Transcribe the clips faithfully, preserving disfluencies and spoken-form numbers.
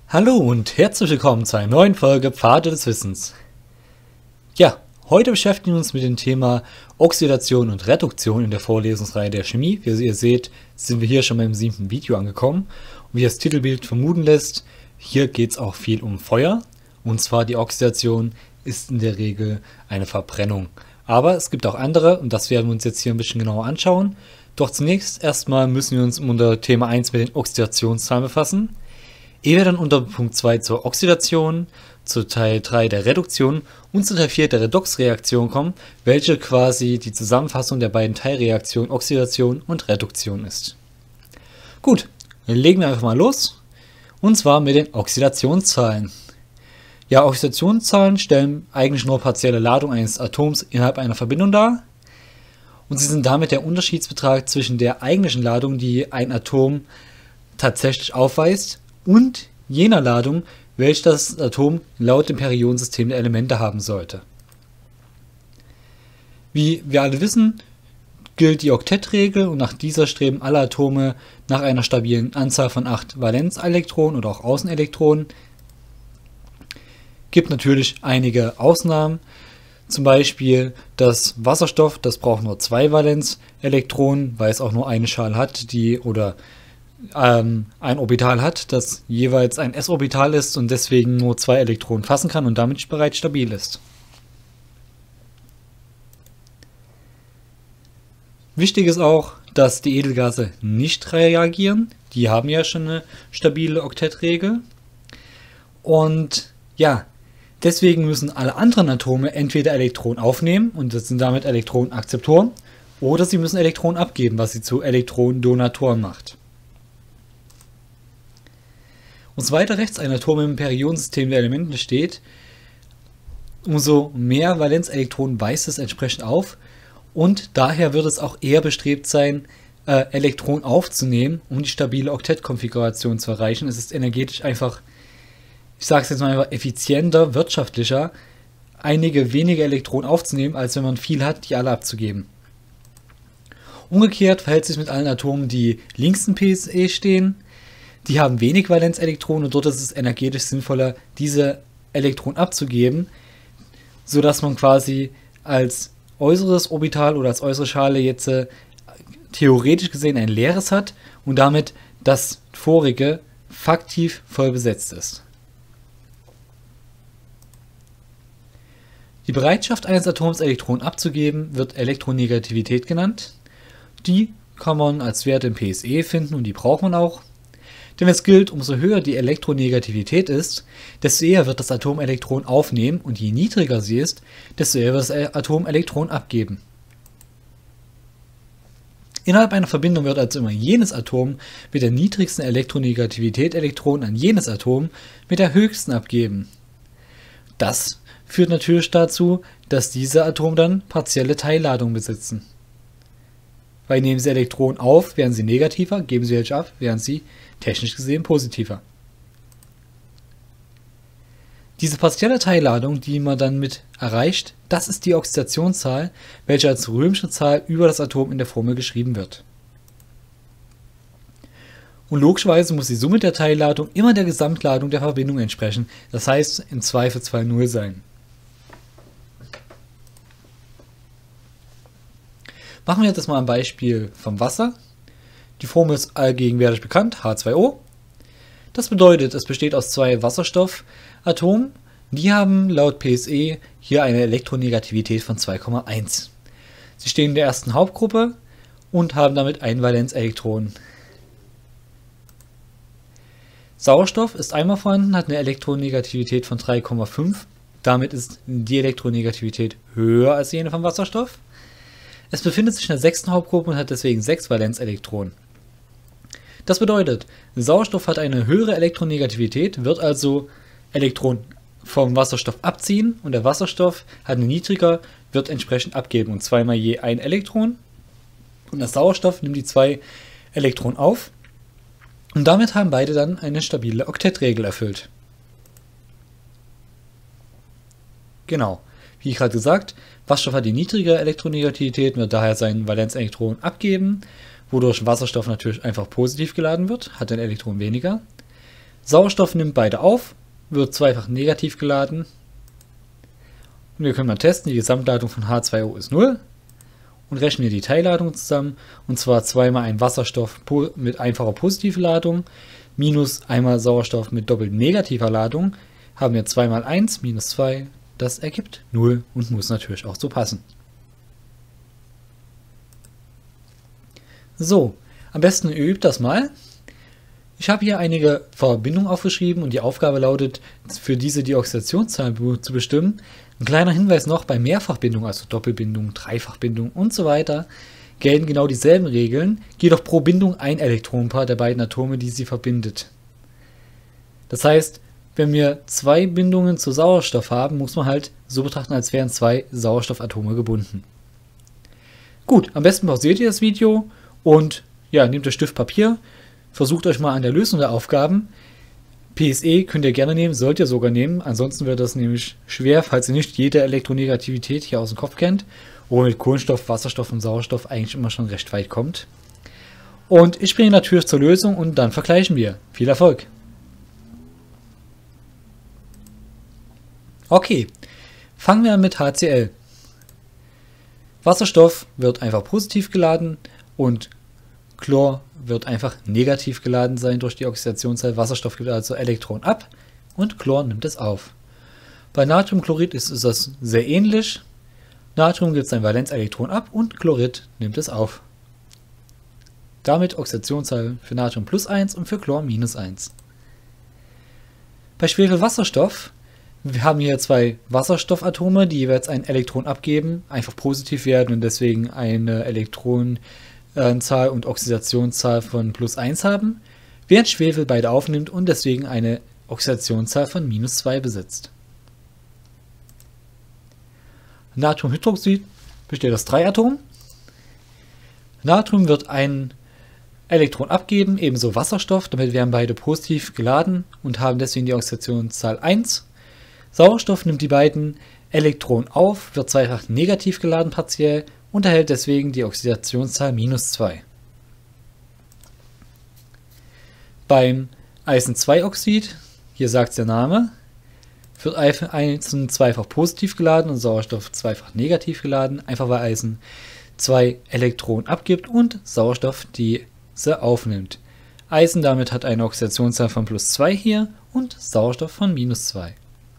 Hallo und herzlich willkommen zu einer neuen Folge Pfade des Wissens. Ja, heute beschäftigen wir uns mit dem Thema Oxidation und Reduktion in der Vorlesungsreihe der Chemie. Wie ihr seht, sind wir hier schon beim siebten Video angekommen. Und wie das Titelbild vermuten lässt, hier geht es auch viel um Feuer. Und zwar die Oxidation ist in der Regel eine Verbrennung. Aber es gibt auch andere und das werden wir uns jetzt hier ein bisschen genauer anschauen. Doch zunächst erstmal müssen wir uns unter Thema eins mit den Oxidationszahlen befassen. Ehe wir dann unter Punkt zwei zur Oxidation, zu Teil drei der Reduktion und zu Teil vier der Redoxreaktion kommen, welche quasi die Zusammenfassung der beiden Teilreaktionen Oxidation und Reduktion ist. Gut, dann legen wir einfach mal los, und zwar mit den Oxidationszahlen. Ja, Oxidationszahlen stellen eigentlich nur partielle Ladung eines Atoms innerhalb einer Verbindung dar, und sie sind damit der Unterschiedsbetrag zwischen der eigentlichen Ladung, die ein Atom tatsächlich aufweist, und jener Ladung, welche das Atom laut dem Periodensystem der Elemente haben sollte. Wie wir alle wissen, gilt die Oktettregel und nach dieser streben alle Atome nach einer stabilen Anzahl von acht Valenzelektronen oder auch Außenelektronen. Gibt natürlich einige Ausnahmen, zum Beispiel das Wasserstoff, das braucht nur zwei Valenzelektronen, weil es auch nur eine Schale hat, die oder ähm, ein Orbital hat, das jeweils ein s-Orbital ist und deswegen nur zwei Elektronen fassen kann und damit bereits stabil ist. Wichtig ist auch, dass die Edelgase nicht reagieren. Die haben ja schon eine stabile Oktettregel. Und ja, deswegen müssen alle anderen Atome entweder Elektronen aufnehmen, und das sind damit Elektronenakzeptoren, oder sie müssen Elektronen abgeben, was sie zu Elektronendonatoren macht. Umso weiter rechts ein Atom im Periodensystem der Elemente steht, umso mehr Valenzelektronen weist es entsprechend auf, und daher wird es auch eher bestrebt sein, äh, Elektronen aufzunehmen, um die stabile Oktettkonfiguration zu erreichen. Es ist energetisch einfach, ich sage es jetzt mal einfach, effizienter, wirtschaftlicher, einige wenige Elektronen aufzunehmen, als wenn man viel hat, die alle abzugeben. Umgekehrt verhält sich mit allen Atomen, die links in P S E stehen. Die haben wenig Valenzelektronen und dort ist es energetisch sinnvoller, diese Elektronen abzugeben, sodass man quasi als äußeres Orbital oder als äußere Schale jetzt äh, theoretisch gesehen ein leeres hat und damit das vorige faktiv voll besetzt ist. Die Bereitschaft eines Atoms, Elektronen abzugeben, wird Elektronegativität genannt. Die kann man als Wert im P S E finden und die braucht man auch. Denn es gilt, umso höher die Elektronegativität ist, desto eher wird das Atom Elektronen aufnehmen, und je niedriger sie ist, desto eher wird das Atom Elektronen abgeben. Innerhalb einer Verbindung wird also immer jenes Atom mit der niedrigsten Elektronegativität Elektronen an jenes Atom mit der höchsten abgeben. Das führt natürlich dazu, dass diese Atome dann partielle Teilladungen besitzen. Weil nehmen sie Elektronen auf, werden sie negativer, geben sie welche ab, werden sie technisch gesehen positiver. Diese partielle Teilladung, die man dann mit erreicht, das ist die Oxidationszahl, welche als römische Zahl über das Atom in der Formel geschrieben wird. Und logischerweise muss die Summe der Teilladung immer der Gesamtladung der Verbindung entsprechen, das heißt im Zweifelsfall null sein. Machen wir jetzt mal ein Beispiel vom Wasser. Die Formel ist allgegenwärtig bekannt, H zwei O. Das bedeutet, es besteht aus zwei Wasserstoffatomen. Die haben laut P S E hier eine Elektronegativität von zwei Komma eins. Sie stehen in der ersten Hauptgruppe und haben damit ein Valenzelektron. Sauerstoff ist einmal vorhanden, hat eine Elektronegativität von drei Komma fünf. Damit ist die Elektronegativität höher als jene vom Wasserstoff. Es befindet sich in der sechsten Hauptgruppe und hat deswegen sechs Valenzelektronen. Das bedeutet, Sauerstoff hat eine höhere Elektronegativität, wird also Elektronen vom Wasserstoff abziehen, und der Wasserstoff hat eine niedriger, wird entsprechend abgeben, und zweimal je ein Elektron. Und der Sauerstoff nimmt die zwei Elektronen auf, und damit haben beide dann eine stabile Oktettregel erfüllt. Genau, wie gerade gesagt, Wasserstoff hat die niedrige Elektronegativität, wird daher sein Valenzelektron abgeben, wodurch Wasserstoff natürlich einfach positiv geladen wird, hat ein Elektron weniger. Sauerstoff nimmt beide auf, wird zweifach negativ geladen. Und wir können mal testen, die Gesamtladung von H zwei O ist null. Und rechnen wir die Teilladung zusammen. Und zwar zweimal ein Wasserstoff mit einfacher positiver Ladung minus einmal Sauerstoff mit doppelt negativer Ladung. Haben wir zwei mal eins minus zwei. Das ergibt null und muss natürlich auch so passen. So, am besten ihr übt das mal. Ich habe hier einige Verbindungen aufgeschrieben und die Aufgabe lautet, für diese die Oxidationszahl zu bestimmen. Ein kleiner Hinweis noch, bei Mehrfachbindung, also Doppelbindung, Dreifachbindung und so weiter, gelten genau dieselben Regeln, jedoch pro Bindung ein Elektronenpaar der beiden Atome, die sie verbindet. Das heißt, wenn wir zwei Bindungen zu Sauerstoff haben, muss man halt so betrachten, als wären zwei Sauerstoffatome gebunden. Gut, am besten pausiert ihr das Video und ja, nehmt euch Stift, Papier, versucht euch mal an der Lösung der Aufgaben. P S E könnt ihr gerne nehmen, sollt ihr sogar nehmen, ansonsten wird das nämlich schwer, falls ihr nicht jede Elektronegativität hier aus dem Kopf kennt, wo mit Kohlenstoff, Wasserstoff und Sauerstoff eigentlich immer schon recht weit kommt. Und ich bringe natürlich zur Lösung und dann vergleichen wir. Viel Erfolg! Okay, fangen wir an mit H C l. Wasserstoff wird einfach positiv geladen und Chlor wird einfach negativ geladen sein durch die Oxidationszahl. Wasserstoff gibt also Elektron ab und Chlor nimmt es auf. Bei Natriumchlorid ist, ist das sehr ähnlich. Natrium gibt sein Valenzelektron ab und Chlorid nimmt es auf. Damit Oxidationszahl für Natrium plus eins und für Chlor minus eins. Bei Schwefelwasserstoff, wir haben hier zwei Wasserstoffatome, die jeweils ein Elektron abgeben, einfach positiv werden und deswegen eine Elektronenzahl und Oxidationszahl von plus eins haben, während Schwefel beide aufnimmt und deswegen eine Oxidationszahl von minus zwei besitzt. Natriumhydroxid besteht aus drei Atomen. Natrium wird ein Elektron abgeben, ebenso Wasserstoff, damit werden beide positiv geladen und haben deswegen die Oxidationszahl eins. Sauerstoff nimmt die beiden Elektronen auf, wird zweifach negativ geladen partiell und erhält deswegen die Oxidationszahl minus zwei. Beim Eisen zwei Oxid, hier sagt der Name, wird Eisen zweifach positiv geladen und Sauerstoff zweifach negativ geladen, einfach weil Eisen zwei Elektronen abgibt und Sauerstoff diese aufnimmt. Eisen damit hat eine Oxidationszahl von plus zwei hier und Sauerstoff von minus zwei.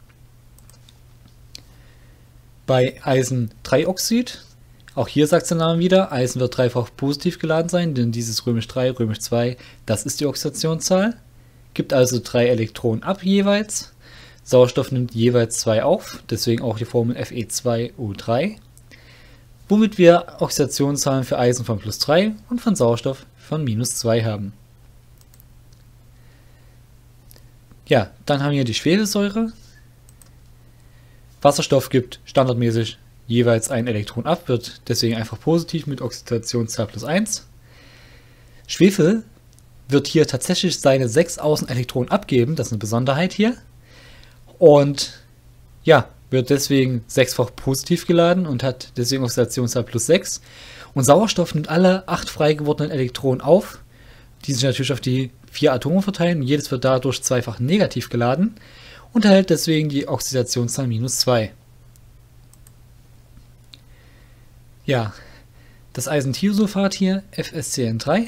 Bei Eisen drei Oxid, auch hier sagt der Name wieder, Eisen wird dreifach positiv geladen sein, denn dieses römisch drei, römisch zwei, das ist die Oxidationszahl. Gibt also drei Elektronen ab jeweils. Sauerstoff nimmt jeweils zwei auf, deswegen auch die Formel F e zwei O drei. Womit wir Oxidationszahlen für Eisen von plus drei und von Sauerstoff von minus zwei haben. Ja, dann haben wir die Schwefelsäure. Wasserstoff gibt standardmäßig jeweils ein Elektron ab, wird deswegen einfach positiv mit Oxidationszahl plus eins. Schwefel wird hier tatsächlich seine sechs Außenelektronen abgeben, das ist eine Besonderheit hier. Und ja, wird deswegen sechsfach positiv geladen und hat deswegen Oxidationszahl plus sechs. Und Sauerstoff nimmt alle acht frei gewordenen Elektronen auf, die sich natürlich auf die vier Atome verteilen. Jedes wird dadurch zweifach negativ geladen und erhält deswegen die Oxidationszahl minus zwei. Ja, das Eisentiosulfat hier, F S C n drei.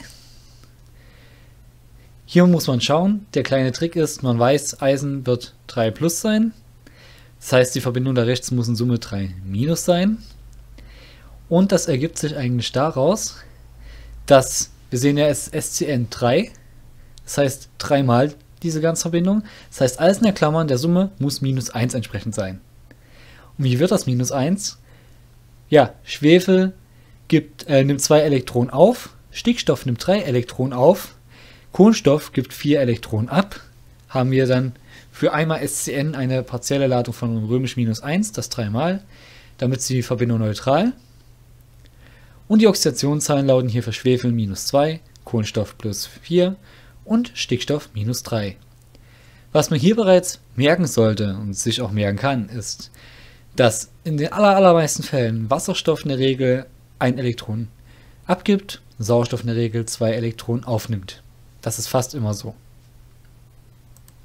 Hier muss man schauen, der kleine Trick ist, man weiß, Eisen wird drei plus sein. Das heißt, die Verbindung da rechts muss in Summe drei minus sein. Und das ergibt sich eigentlich daraus, dass, wir sehen ja, es ist S C n drei, das heißt dreimal diese ganze Verbindung. Das heißt, alles in der Klammern der Summe muss minus eins entsprechend sein. Und wie wird das minus eins? Ja, Schwefel gibt, äh, nimmt zwei Elektronen auf, Stickstoff nimmt drei Elektronen auf, Kohlenstoff gibt vier Elektronen ab, haben wir dann für einmal S C n eine partielle Ladung von römisch minus eins, das dreimal, damit ist die Verbindung neutral. Und die Oxidationszahlen lauten hier für Schwefel minus zwei, Kohlenstoff plus vier und Stickstoff minus drei. Was man hier bereits merken sollte und sich auch merken kann, ist, dass in den aller, allermeisten Fällen Wasserstoff in der Regel ein Elektron abgibt, Sauerstoff in der Regel zwei Elektronen aufnimmt. Das ist fast immer so.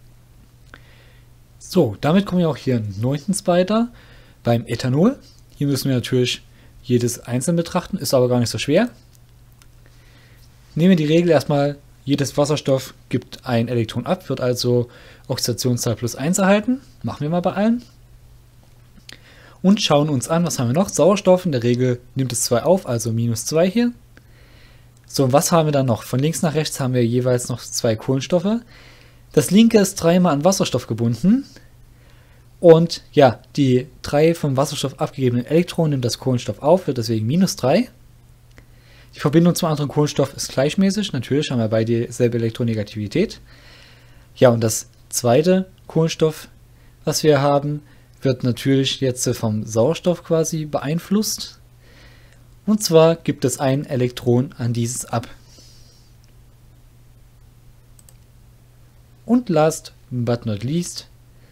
So, damit kommen wir auch hier neuntens weiter beim Ethanol. Hier müssen wir natürlich jedes einzeln betrachten, ist aber gar nicht so schwer. Nehmen wir die Regel erstmal, jedes Wasserstoff gibt ein Elektron ab, wird also Oxidationszahl plus eins erhalten. Machen wir mal bei allen. Und schauen uns an, was haben wir noch? Sauerstoff, in der Regel nimmt es zwei auf, also minus zwei hier. So, und was haben wir dann noch? Von links nach rechts haben wir jeweils noch zwei Kohlenstoffe. Das linke ist dreimal an Wasserstoff gebunden. Und ja, die drei vom Wasserstoff abgegebenen Elektronen nimmt das Kohlenstoff auf, wird deswegen minus drei. Die Verbindung zum anderen Kohlenstoff ist gleichmäßig. Natürlich haben wir beide dieselbe Elektronegativität. Ja, und das zweite Kohlenstoff, was wir haben, wird natürlich jetzt vom Sauerstoff quasi beeinflusst. Und zwar gibt es ein Elektron an dieses ab. Und last but not least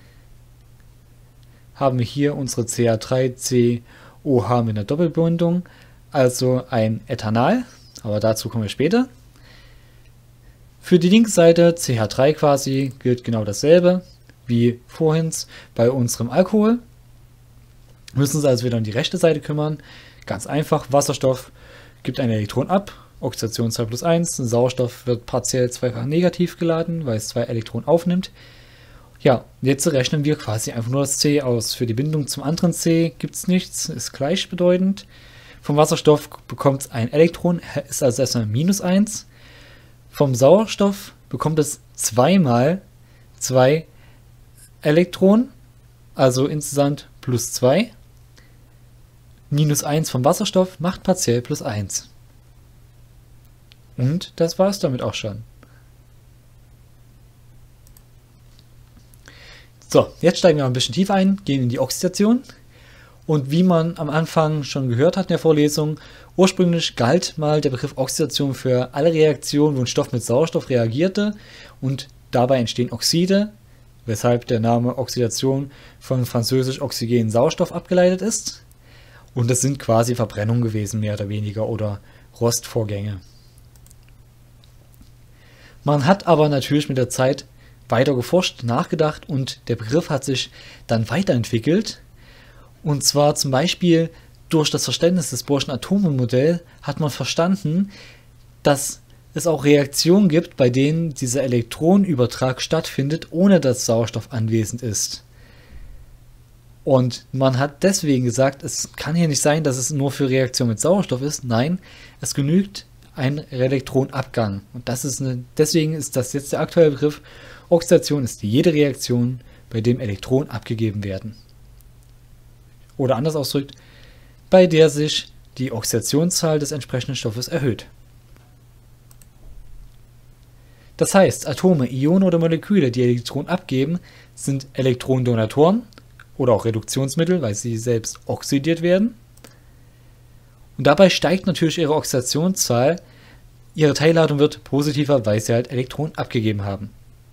haben wir hier unsere C H drei C O H mit einer Doppelbindung, also ein Ethanal, aber dazu kommen wir später. Für die linke Seite C H drei quasi gilt genau dasselbe wie vorhin bei unserem Alkohol. Wir müssen uns also wieder um die rechte Seite kümmern. Ganz einfach, Wasserstoff gibt ein Elektron ab, Oxidationszahl plus eins, Sauerstoff wird partiell zweifach negativ geladen, weil es zwei Elektronen aufnimmt. Ja, jetzt rechnen wir quasi einfach nur das C aus. Für die Bindung zum anderen C gibt es nichts, ist gleichbedeutend. Vom Wasserstoff bekommt es ein Elektron, ist also erstmal minus eins. Vom Sauerstoff bekommt es zweimal zwei Elektronen, also insgesamt plus zwei. Minus eins vom Wasserstoff macht partiell plus eins. Und das war es damit auch schon. So, jetzt steigen wir ein bisschen tiefer ein, gehen in die Oxidation. Und wie man am Anfang schon gehört hat in der Vorlesung, ursprünglich galt mal der Begriff Oxidation für alle Reaktionen, wo ein Stoff mit Sauerstoff reagierte und dabei entstehen Oxide, weshalb der Name Oxidation von französisch Oxygen Sauerstoff abgeleitet ist. Und das sind quasi Verbrennungen gewesen, mehr oder weniger, oder Rostvorgänge. Man hat aber natürlich mit der Zeit weiter geforscht, nachgedacht und der Begriff hat sich dann weiterentwickelt. Und zwar zum Beispiel durch das Verständnis des Bohrschen Atommodell hat man verstanden, dass es auch Reaktionen gibt, bei denen dieser Elektronenübertrag stattfindet, ohne dass Sauerstoff anwesend ist. Und man hat deswegen gesagt, es kann hier nicht sein, dass es nur für Reaktionen mit Sauerstoff ist. Nein, es genügt ein Elektronenabgang. Und das ist eine, deswegen ist das jetzt der aktuelle Begriff. Oxidation ist jede Reaktion, bei dem Elektronen abgegeben werden. Oder anders ausgedrückt, bei der sich die Oxidationszahl des entsprechenden Stoffes erhöht. Das heißt, Atome, Ionen oder Moleküle, die Elektronen abgeben, sind Elektronendonatoren oder auch Reduktionsmittel, weil sie selbst oxidiert werden. Und dabei steigt natürlich ihre Oxidationszahl. Ihre Teilladung wird positiver, weil sie halt Elektronen abgegeben haben.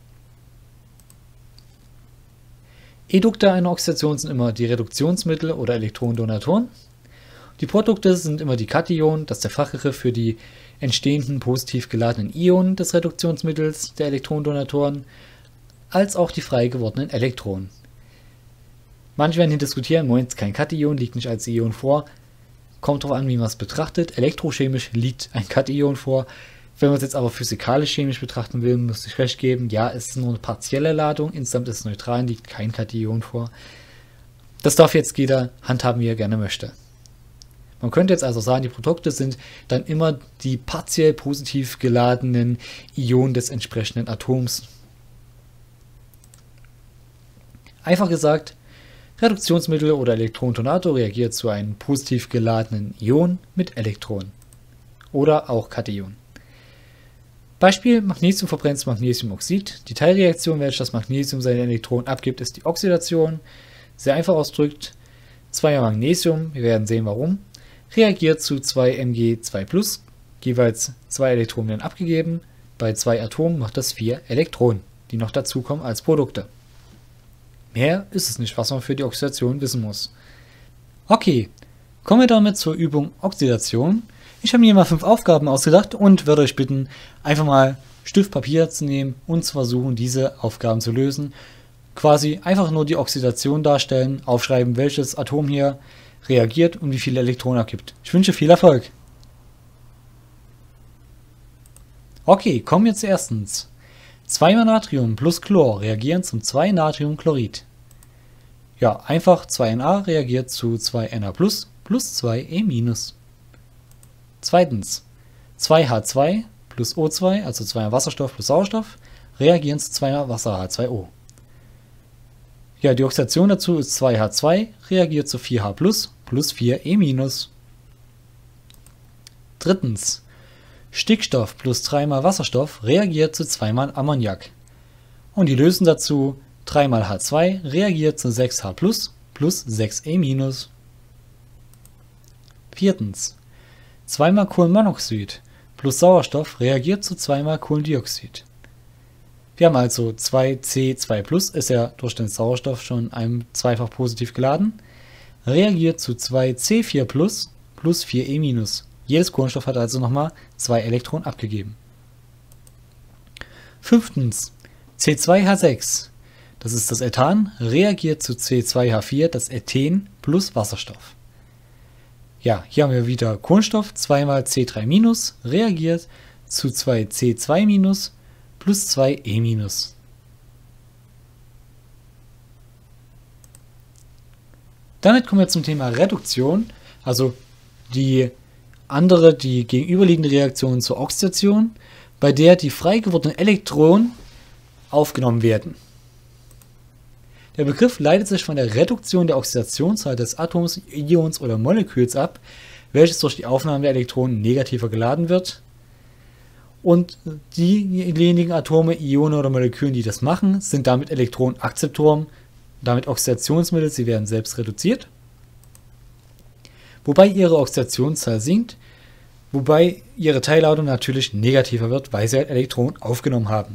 Edukte einer Oxidation sind immer die Reduktionsmittel oder Elektronendonatoren. Die Produkte sind immer die Kationen, das ist der Fachbegriff für die entstehenden positiv geladenen Ionen des Reduktionsmittels der Elektronendonatoren, als auch die frei gewordenen Elektronen. Manche werden hier diskutieren, Moment, kein Kation, liegt nicht als Ion vor. Kommt darauf an, wie man es betrachtet. Elektrochemisch liegt ein Kation vor. Wenn man es jetzt aber physikalisch-chemisch betrachten will, muss ich recht geben, ja, es ist nur eine partielle Ladung, insgesamt ist es neutral, liegt kein Kation vor. Das darf jetzt jeder handhaben, wie er gerne möchte. Man könnte jetzt also sagen, die Produkte sind dann immer die partiell positiv geladenen Ionen des entsprechenden Atoms. Einfach gesagt, Reduktionsmittel oder Elektronendonator reagiert zu einem positiv geladenen Ion mit Elektronen oder auch Kation. Beispiel: Magnesium verbrennt Magnesiumoxid. Die Teilreaktion, welche das Magnesium seine Elektronen abgibt, ist die Oxidation. Sehr einfach ausgedrückt, zwei Magnesium, wir werden sehen warum, reagiert zu zwei M g zwei plus, jeweils zwei Elektronen werden abgegeben. Bei zwei Atomen macht das vier Elektronen, die noch dazukommen als Produkte. Mehr ist es nicht, was man für die Oxidation wissen muss. Okay, kommen wir damit zur Übung Oxidation. Ich habe mir mal fünf Aufgaben ausgedacht und würde euch bitten, einfach mal Stift, Papier zu nehmen und zu versuchen, diese Aufgaben zu lösen. quasi einfach nur die Oxidation darstellen, aufschreiben, welches Atom hier reagiert und wie viele Elektronen abgibt. Ich wünsche viel Erfolg. Okay, kommen wir zu erstens. zwei mal Natrium plus Chlor reagieren zum zwei Natriumchlorid. Ja, einfach zwei N A reagiert zu zwei N A plus plus zwei E minus. Zweitens, zwei H zwei plus O zwei, also zwei mal Wasserstoff plus Sauerstoff, reagieren zu zwei mal Wasser H zwei O. Ja, die Oxidation dazu ist zwei H zwei reagiert zu vier H plus plus vier E minus. Drittens, Stickstoff plus drei mal Wasserstoff reagiert zu zwei mal Ammoniak. Und die Lösung dazu drei mal H zwei reagiert zu sechs H plus plus sechs E minus. Viertens, zwei mal Kohlenmonoxid plus Sauerstoff reagiert zu zwei mal Kohlendioxid. Wir haben also zwei C zwei plus, ist ja durch den Sauerstoff schon einem zweifach positiv geladen, reagiert zu zwei C vier plus plus vier E minus. Jedes Kohlenstoff hat also nochmal zwei Elektronen abgegeben. Fünftens, C zwei H sechs, das ist das Ethan, reagiert zu C zwei H vier, das Ethen plus Wasserstoff. Ja, hier haben wir wieder Kohlenstoff, zwei mal C drei minus, reagiert zu zwei C zwei minus plus zwei E minus. Damit kommen wir zum Thema Reduktion, also die andere, die gegenüberliegende Reaktion zur Oxidation, bei der die frei gewordenen Elektronen aufgenommen werden. Der Begriff leitet sich von der Reduktion der Oxidationszahl des Atoms, Ions oder Moleküls ab, welches durch die Aufnahme der Elektronen negativer geladen wird. Und diejenigen Atome, Ionen oder Moleküle, die das machen, sind damit Elektronenakzeptoren, damit Oxidationsmittel, sie werden selbst reduziert, wobei ihre Oxidationszahl sinkt, wobei ihre Teilladung natürlich negativer wird, weil sie halt Elektronen aufgenommen haben.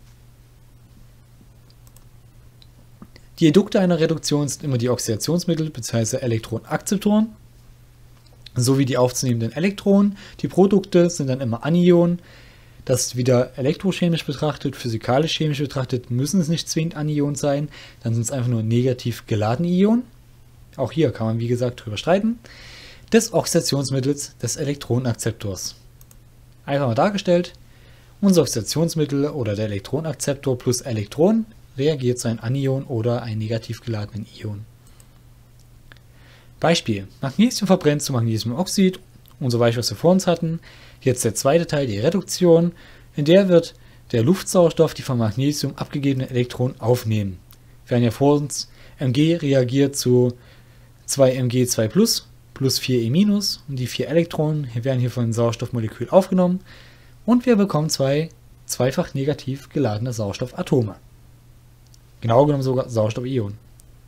Die Edukte einer Reduktion sind immer die Oxidationsmittel bzw. Elektronenakzeptoren sowie die aufzunehmenden Elektronen. Die Produkte sind dann immer Anionen. Das ist wieder elektrochemisch betrachtet, physikalisch-chemisch betrachtet müssen es nicht zwingend Anionen sein, dann sind es einfach nur negativ geladene Ionen. Auch hier kann man wie gesagt drüber streiten. Des Oxidationsmittels des Elektronenakzeptors. Einfach mal dargestellt, unser Oxidationsmittel oder der Elektronenakzeptor plus Elektron reagiert zu einem Anion oder einem negativ geladenen Ion. Beispiel: Magnesium verbrennt zu Magnesiumoxid und so weiter, was wir vor uns hatten. Jetzt der zweite Teil, die Reduktion. In der wird der Luftsauerstoff die von Magnesium abgegebenen Elektronen aufnehmen. Wir haben ja vor uns, Mg reagiert zu zwei M G zwei plus plus vier E minus und die vier Elektronen werden hier von dem Sauerstoffmolekül aufgenommen und wir bekommen zwei zweifach negativ geladene Sauerstoffatome. Genau genommen sogar Sauerstoffionen.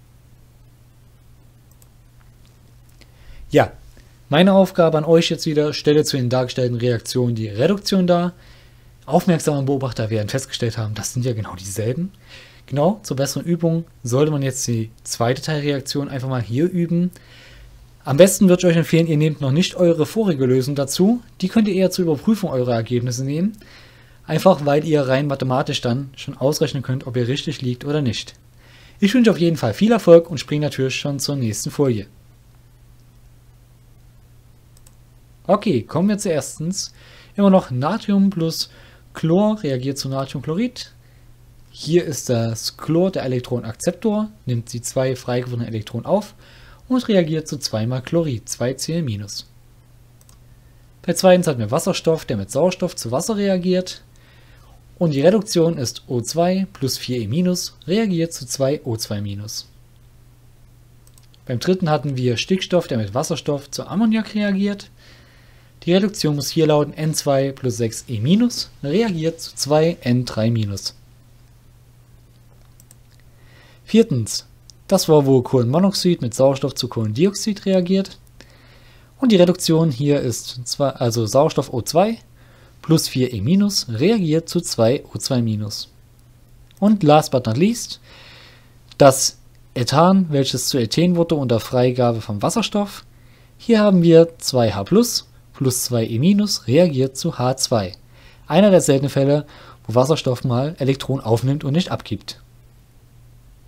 Ja, meine Aufgabe an euch jetzt wieder, stelle zu den dargestellten Reaktionen die Reduktion dar. Aufmerksame Beobachter werden festgestellt haben, das sind ja genau dieselben. Genau, zur besseren Übung sollte man jetzt die zweite Teilreaktion einfach mal hier üben. Am besten würde ich euch empfehlen, ihr nehmt noch nicht eure vorige Lösung dazu. Die könnt ihr eher zur Überprüfung eurer Ergebnisse nehmen. Einfach weil ihr rein mathematisch dann schon ausrechnen könnt, ob ihr richtig liegt oder nicht. Ich wünsche auf jeden Fall viel Erfolg und springe natürlich schon zur nächsten Folie. Okay, kommen wir zu erstens. Immer noch Natrium plus Chlor reagiert zu Natriumchlorid. Hier ist das Chlor der Elektronenakzeptor, nimmt die zwei frei gewordenen Elektronen auf und reagiert zu zwei mal Chlorid, zwei Cl-. Bei zweitens hatten wir Wasserstoff, der mit Sauerstoff zu Wasser reagiert. Und die Reduktion ist O zwei plus vier E- reagiert zu zwei O zwei-. Beim dritten hatten wir Stickstoff, der mit Wasserstoff zu Ammoniak reagiert. Die Reduktion muss hier lauten N zwei plus sechs E- reagiert zu zwei N drei-. Viertens, das war, wo Kohlenmonoxid mit Sauerstoff zu Kohlendioxid reagiert. Und die Reduktion hier ist zwar also Sauerstoff O zwei plus vier E- reagiert zu zwei O zwei-. Und last but not least, das Ethan, welches zu Ethen wurde unter Freigabe vom Wasserstoff. Hier haben wir zwei H plus plus zwei E- reagiert zu H zwei. Einer der seltenen Fälle, wo Wasserstoff mal Elektronen aufnimmt und nicht abgibt.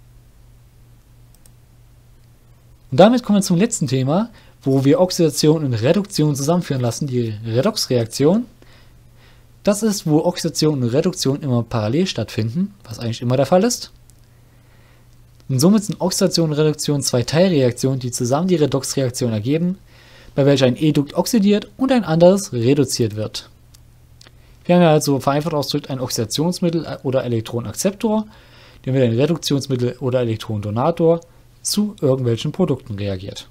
Und damit kommen wir zum letzten Thema, wo wir Oxidation und Reduktion zusammenführen lassen, die Redoxreaktion. Das ist, wo Oxidation und Reduktion immer parallel stattfinden, was eigentlich immer der Fall ist. Und somit sind Oxidation und Reduktion zwei Teilreaktionen, die zusammen die Redoxreaktion ergeben, bei welcher ein Edukt oxidiert und ein anderes reduziert wird. Wir haben ja also vereinfacht ausgedrückt ein Oxidationsmittel oder Elektronenakzeptor, der mit einem Reduktionsmittel oder Elektronendonator zu irgendwelchen Produkten reagiert.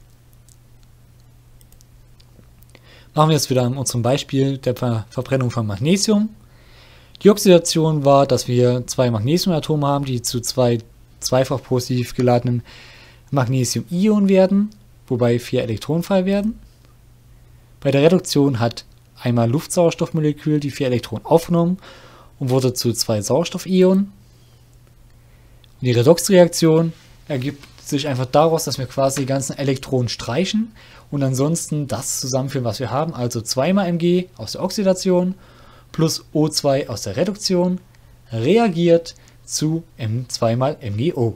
Machen wir jetzt wieder an unserem Beispiel der Ver Verbrennung von Magnesium. Die Oxidation war, dass wir zwei Magnesiumatome haben, die zu zwei zweifach positiv geladenen Magnesium-Ionen werden, wobei vier Elektronen frei werden. Bei der Reduktion hat einmal Luftsauerstoffmolekül die vier Elektronen aufgenommen und wurde zu zwei Sauerstoffionen. Die Redoxreaktion ergibt sich einfach daraus, dass wir quasi die ganzen Elektronen streichen und ansonsten das zusammenführen, was wir haben, also zwei mal Mg aus der Oxidation plus O zwei aus der Reduktion reagiert zu M zwei mal MgO.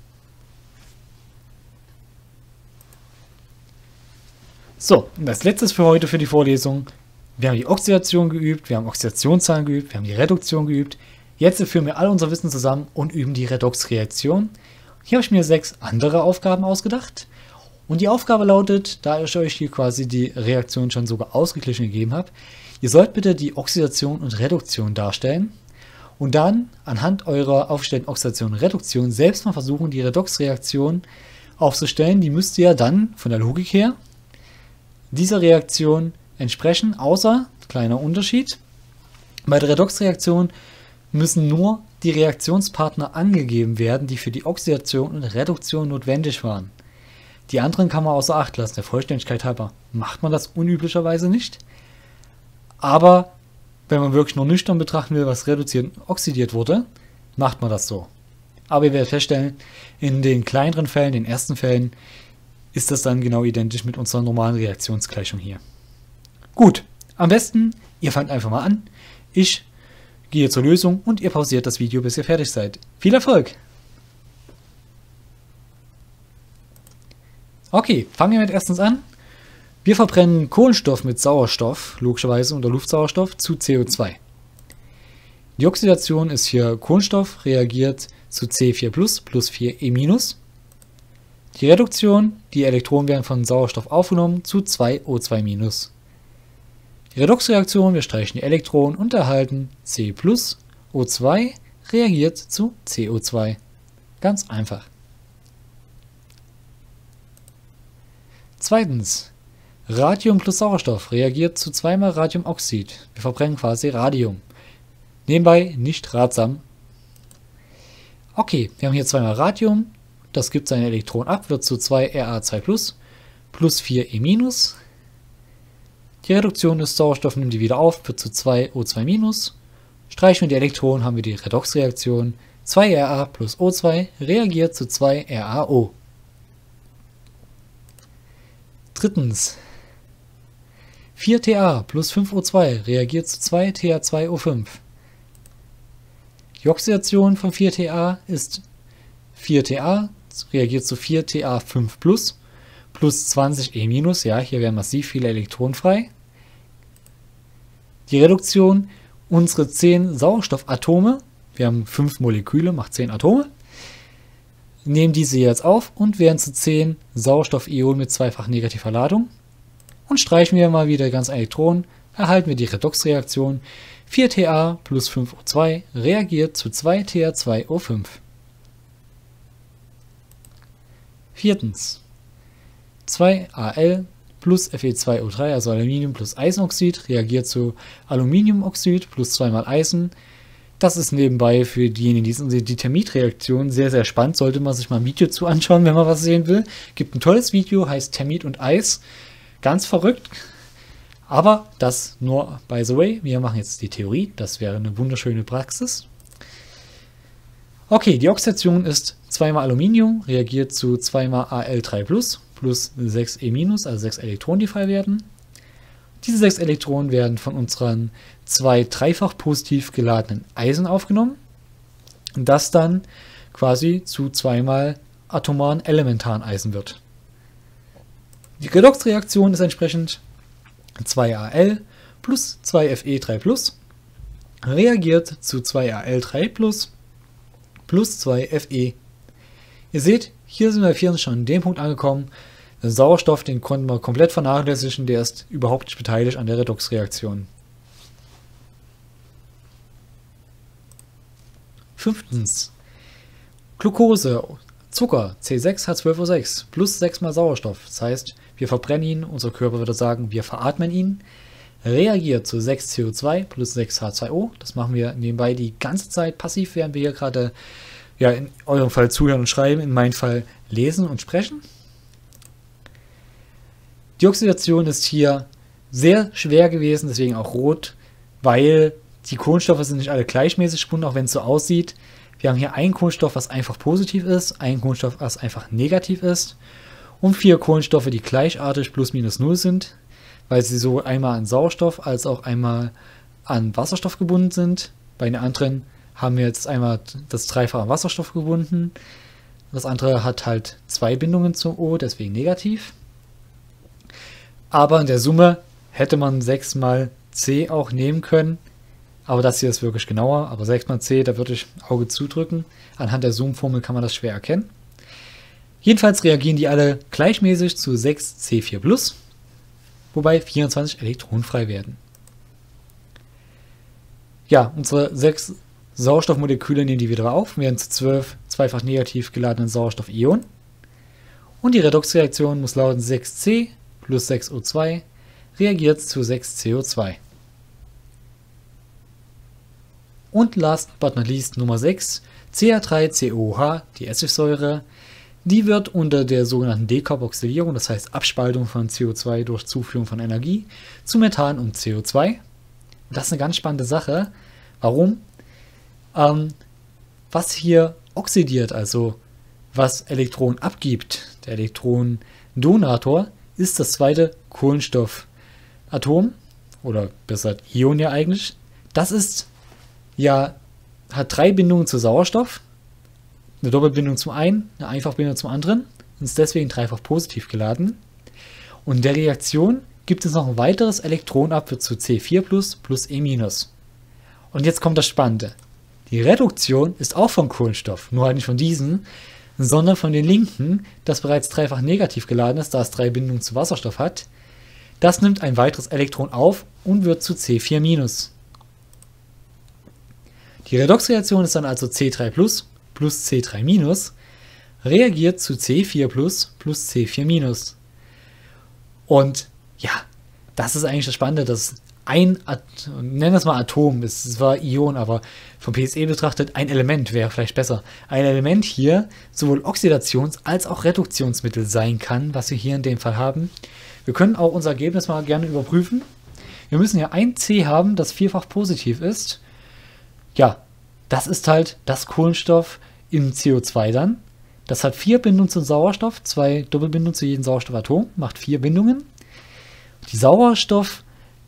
So, und als letztes für heute für die Vorlesung, wir haben die Oxidation geübt, wir haben Oxidationszahlen geübt, wir haben die Reduktion geübt. Jetzt führen wir all unser Wissen zusammen und üben die Redoxreaktion. Hier habe ich mir sechs andere Aufgaben ausgedacht. Und die Aufgabe lautet, da ich euch hier quasi die Reaktion schon sogar ausgeglichen gegeben habe, ihr sollt bitte die Oxidation und Reduktion darstellen und dann anhand eurer aufgestellten Oxidation und Reduktion selbst mal versuchen, die Redoxreaktion aufzustellen. Die müsst ihr dann von der Logik her dieser Reaktion entsprechen, außer, kleiner Unterschied, bei der Redoxreaktion müssen nur die Reaktionspartner angegeben werden, die für die Oxidation und Reduktion notwendig waren. Die anderen kann man außer Acht lassen, der Vollständigkeit halber macht man das unüblicherweise nicht. Aber wenn man wirklich nur nüchtern betrachten will, was reduziert und oxidiert wurde, macht man das so. Aber ihr werdet feststellen, in den kleineren Fällen, den ersten Fällen, ist das dann genau identisch mit unserer normalen Reaktionsgleichung hier. Gut, am besten, ihr fangt einfach mal an. Ich gehe zur Lösung und ihr pausiert das Video, bis ihr fertig seid. Viel Erfolg! Okay, fangen wir mit erstens an. Wir verbrennen Kohlenstoff mit Sauerstoff, logischerweise unter Luftsauerstoff, zu C O zwei. Die Oxidation ist hier Kohlenstoff, reagiert zu C vier plus plus vier E minus. Die Reduktion, die Elektronen werden von Sauerstoff aufgenommen zu zwei O zwei minus. Die Redoxreaktion, wir streichen die Elektronen und erhalten C plus O zwei reagiert zu C O zwei. Ganz einfach. Zweitens, Radium plus Sauerstoff reagiert zu zwei mal Radiumoxid. Wir verbrennen quasi Radium. Nebenbei nicht ratsam. Okay, wir haben hier zwei mal Radium. Das gibt seine Elektronen ab, wird zu zwei R A zwei plus plus vier E minus. Die Reduktion des Sauerstoffs nimmt die wieder auf, wird zu zwei O zwei minus. Streichen wir die Elektronen, haben wir die Redoxreaktion. zwei R A plus O zwei reagiert zu zwei R A O. Drittens, vier T A plus fünf O zwei reagiert zu zwei T A zwei O fünf. Die Oxidation von vier T A ist vier T A reagiert zu vier T A fünf plus plus zwanzig E minus. Ja, hier werden massiv viele Elektronen frei. Die Reduktion, unsere zehn Sauerstoffatome, wir haben fünf Moleküle, macht zehn Atome, nehmen diese jetzt auf und werden zu zehn Sauerstoffionen mit zweifach negativer Ladung. Und streichen wir mal wieder ganz Elektronen, erhalten wir die Redoxreaktion. vier T A plus fünf O zwei reagiert zu zwei T A zwei O fünf. Viertens, zwei A L plus F E zwei O drei, also Aluminium plus Eisenoxid, reagiert zu Aluminiumoxid plus zwei mal Eisen. Das ist nebenbei für diejenigen, die sind die Termitreaktion sehr, sehr spannend. Sollte man sich mal ein Video zu anschauen, wenn man was sehen will. Gibt ein tolles Video, heißt Termit und Eis. Ganz verrückt. Aber das nur by the way. Wir machen jetzt die Theorie. Das wäre eine wunderschöne Praxis. Okay, die Oxidation ist zwei mal Aluminium, reagiert zu zwei mal A L drei plus plus sechs E minus, also sechs Elektronen, die frei werden. Diese sechs Elektronen werden von unseren zwei dreifach positiv geladenen Eisen aufgenommen, das dann quasi zu zweimal atomaren elementaren Eisen wird. Die Redoxreaktion ist entsprechend zwei A L plus zwei F E drei plus reagiert zu zwei A L drei plus plus zwei F E. Ihr seht, hier sind wir hier schon an dem Punkt angekommen. Der Sauerstoff, den konnten wir komplett vernachlässigen, der ist überhaupt nicht beteiligt an der Redoxreaktion. Fünftens. Glucose, Zucker, C sechs H zwölf O sechs, plus sechs mal Sauerstoff. Das heißt, wir verbrennen ihn, unser Körper würde sagen, wir veratmen ihn. Reagiert zu sechs C O zwei plus sechs H zwei O. Das machen wir nebenbei die ganze Zeit passiv, während wir hier gerade, ja, in eurem Fall zuhören und schreiben, in meinem Fall lesen und sprechen. Die Oxidation ist hier sehr schwer gewesen, deswegen auch rot, weil die Kohlenstoffe sind nicht alle gleichmäßig gebunden, auch wenn es so aussieht. Wir haben hier einen Kohlenstoff, was einfach positiv ist, einen Kohlenstoff, was einfach negativ ist und vier Kohlenstoffe, die gleichartig plus minus null sind, weil sie so einmal an Sauerstoff als auch einmal an Wasserstoff gebunden sind. Bei den anderen haben wir jetzt einmal das Dreifache Wasserstoff gebunden. Das andere hat halt zwei Bindungen zum O, deswegen negativ. Aber in der Summe hätte man sechs mal C auch nehmen können. Aber das hier ist wirklich genauer. Aber sechs mal C, da würde ich Auge zudrücken. Anhand der Zoom-Formel kann man das schwer erkennen. Jedenfalls reagieren die alle gleichmäßig zu sechs C vier plus, wobei vierundzwanzig Elektronen frei werden. Ja, unsere sechs Sauerstoffmoleküle nehmen die wieder auf, werden zu zwölf zweifach negativ geladenen Sauerstoffionen. Und die Redoxreaktion muss lauten sechs C plus sechs O zwei reagiert zu sechs C O zwei. Und last but not least Nummer sechs, C H drei C O H, die Essigsäure, die wird unter der sogenannten Dekarboxylierung, das heißt Abspaltung von C O zwei durch Zuführung von Energie, zu Methan und C O zwei. Das ist eine ganz spannende Sache. Warum? Ähm, was hier oxidiert, also was Elektronen abgibt, der Elektronendonator, ist das zweite Kohlenstoffatom, oder besser Ion ja eigentlich. Das ist ja, hat drei Bindungen zu Sauerstoff, eine Doppelbindung zum einen, eine Einfachbindung zum anderen und ist deswegen dreifach positiv geladen. Und in der Reaktion gibt es noch ein weiteres Elektron ab, wird zu C vier plus plus E minus. Und jetzt kommt das Spannende. Die Reduktion ist auch von Kohlenstoff, nur halt nicht von diesen, sondern von den linken, das bereits dreifach negativ geladen ist, da es drei Bindungen zu Wasserstoff hat. Das nimmt ein weiteres Elektron auf und wird zu C vier minus. Die Redoxreaktion ist dann also C drei plus plus C drei minus, reagiert zu C vier plus plus C vier minus. Und ja, das ist eigentlich das Spannende, dass ein, nennen wir es mal Atom, es war Ion, aber vom P S E betrachtet ein Element wäre vielleicht besser. Ein Element hier sowohl Oxidations- als auch Reduktionsmittel sein kann, was wir hier in dem Fall haben. Wir können auch unser Ergebnis mal gerne überprüfen. Wir müssen ja ein C haben, das vierfach positiv ist. Ja, das ist halt das Kohlenstoff im C O zwei dann. Das hat vier Bindungen zum Sauerstoff, zwei Doppelbindungen zu jedem Sauerstoffatom, macht vier Bindungen. Die Sauerstoffatome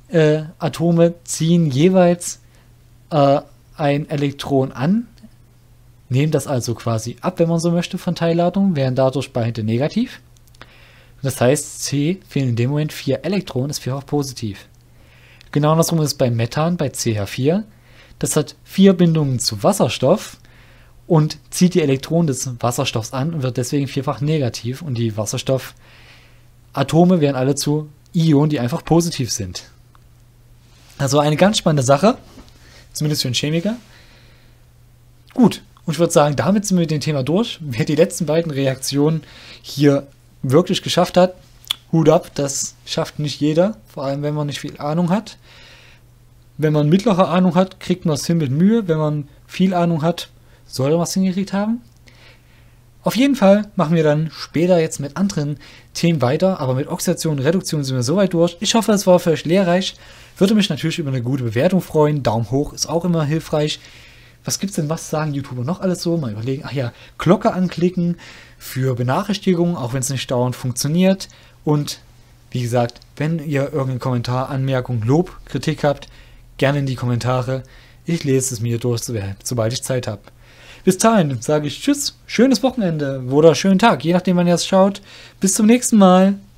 äh, ziehen jeweils äh, ein Elektron an, nehmen das also quasi ab, wenn man so möchte, von Teilladung, wären dadurch beide negativ. Das heißt, C fehlen in dem Moment vier Elektronen, ist vierfach positiv. Genau andersrum ist es beim Methan, bei C H vier. Das hat vier Bindungen zu Wasserstoff und zieht die Elektronen des Wasserstoffs an und wird deswegen vierfach negativ. Und die Wasserstoffatome werden alle zu Ionen, die einfach positiv sind. Also eine ganz spannende Sache, zumindest für einen Chemiker. Gut, und ich würde sagen, damit sind wir mit dem Thema durch. Wer die letzten beiden Reaktionen hier wirklich geschafft hat, Hut ab, das schafft nicht jeder, vor allem wenn man nicht viel Ahnung hat. Wenn man mittlere Ahnung hat, kriegt man es hin mit Mühe. Wenn man viel Ahnung hat, soll man was hingekriegt haben. Auf jeden Fall machen wir dann später jetzt mit anderen Themen weiter, aber mit Oxidation und Reduktion sind wir soweit durch. Ich hoffe, es war für euch lehrreich. Würde mich natürlich über eine gute Bewertung freuen. Daumen hoch ist auch immer hilfreich. Was gibt's denn, was sagen YouTuber noch alles so? Mal überlegen. Ach ja, Glocke anklicken für Benachrichtigungen, auch wenn es nicht dauernd funktioniert. Und wie gesagt, wenn ihr irgendeinen Kommentar, Anmerkung, Lob, Kritik habt, gerne in die Kommentare. Ich lese es mir durch, sobald ich Zeit habe. Bis dahin sage ich Tschüss, schönes Wochenende oder schönen Tag, je nachdem, wann ihr es schaut. Bis zum nächsten Mal.